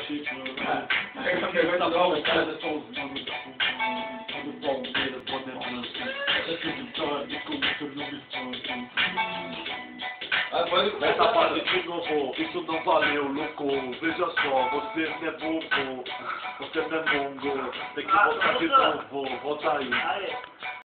Essa pergunta nova, cara, só os nomes do Palmeiras, boné branco. Essa vitória, como eu não me espanto. Essa fase de novo, isso não valeu, louco. Veja só, você não é bobo, você não é mongo. Tem que voltar de novo, volta aí.